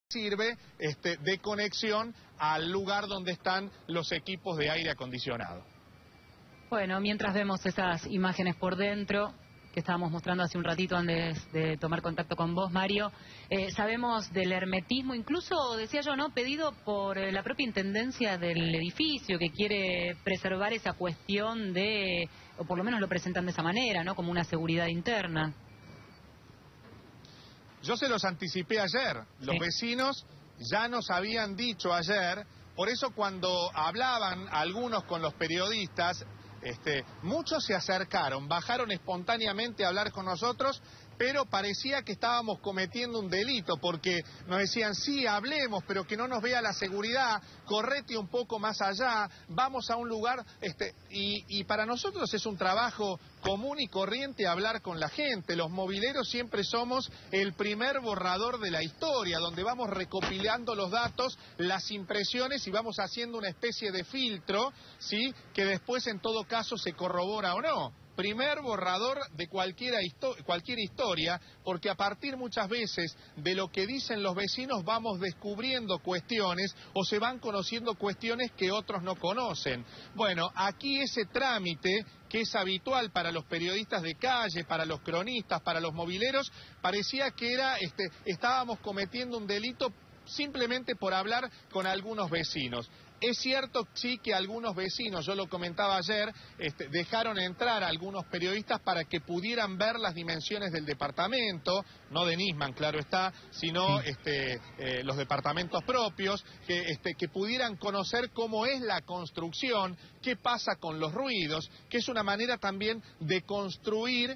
sirve de conexión al lugar donde están los equipos de aire acondicionado. Bueno, mientras vemos esas imágenes por dentro que estábamos mostrando hace un ratito antes de tomar contacto con vos, Mario, sabemos del hermetismo, incluso, decía yo, ¿no?, pedido por la propia intendencia del edificio, que quiere preservar esa cuestión de, o por lo menos lo presentan de esa manera, ¿no?, como una seguridad interna. Yo se los anticipé ayer, los vecinos ya nos habían dicho ayer, por eso cuando hablaban algunos con los periodistas, muchos se acercaron, bajaron espontáneamente a hablar con nosotros, pero parecía que estábamos cometiendo un delito, porque nos decían, sí, hablemos, pero que no nos vea la seguridad, correte un poco más allá, vamos a un lugar, y para nosotros es un trabajo común y corriente hablar con la gente. Los mobileros siempre somos el primer borrador de la historia, donde vamos recopilando los datos, las impresiones y vamos haciendo una especie de filtro, ¿sí?, que después en todo caso se corrobora o no. Primer borrador de cualquier historia, porque a partir muchas veces de lo que dicen los vecinos vamos descubriendo cuestiones o se van conociendo cuestiones que otros no conocen. Bueno, aquí ese trámite que es habitual para los periodistas de calle, para los cronistas, para los mobileros, parecía que estábamos cometiendo un delito simplemente por hablar con algunos vecinos. Es cierto, sí, que algunos vecinos, yo lo comentaba ayer, dejaron entrar a algunos periodistas para que pudieran ver las dimensiones del departamento, no de Nisman, claro está, sino los departamentos propios, que pudieran conocer cómo es la construcción, qué pasa con los ruidos, que es una manera también de construir,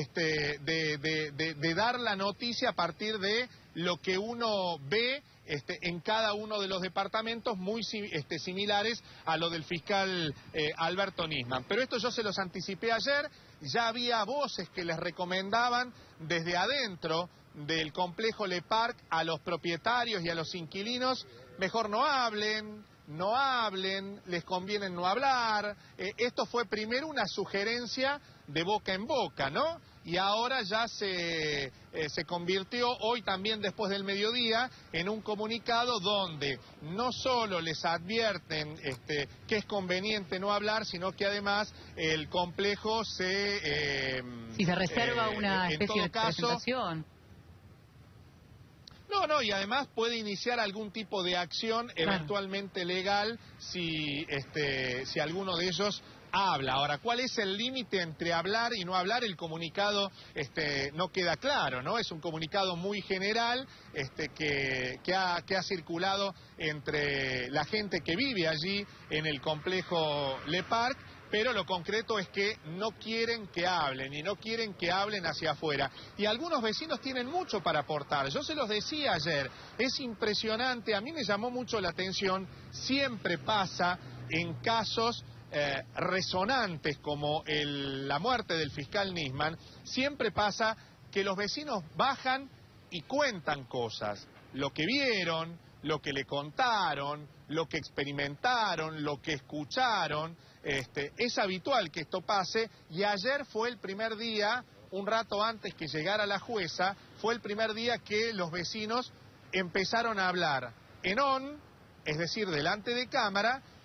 de dar la noticia a partir de lo que uno ve en cada uno de los departamentos, muy similares a lo del fiscal Alberto Nisman. Pero esto yo se los anticipé ayer, ya había voces que les recomendaban desde adentro del complejo Le Parc a los propietarios y a los inquilinos, mejor no hablen, les conviene no hablar. Esto fue primero una sugerencia de boca en boca, ¿no? Y ahora ya se convirtió, hoy también después del mediodía, en un comunicado donde no solo les advierten que es conveniente no hablar, sino que además el complejo si se reserva una especie de presentación. No, y además puede iniciar algún tipo de acción eventualmente legal si alguno de ellos habla. Ahora, ¿cuál es el límite entre hablar y no hablar? El comunicado no queda claro, ¿no? Es un comunicado muy general que ha circulado entre la gente que vive allí en el complejo Le Parc, pero lo concreto es que no quieren que hablen y no quieren que hablen hacia afuera. Y algunos vecinos tienen mucho para aportar. Yo se los decía ayer, es impresionante, a mí me llamó mucho la atención, siempre pasa en casos resonantes como la muerte del fiscal Nisman, siempre pasa que los vecinos bajan y cuentan cosas, lo que vieron, lo que le contaron, lo que experimentaron, lo que escucharon. Es habitual que esto pase, y ayer fue el primer día, un rato antes que llegara la jueza, fue el primer día que los vecinos empezaron a hablar en on, es decir, delante de cámara,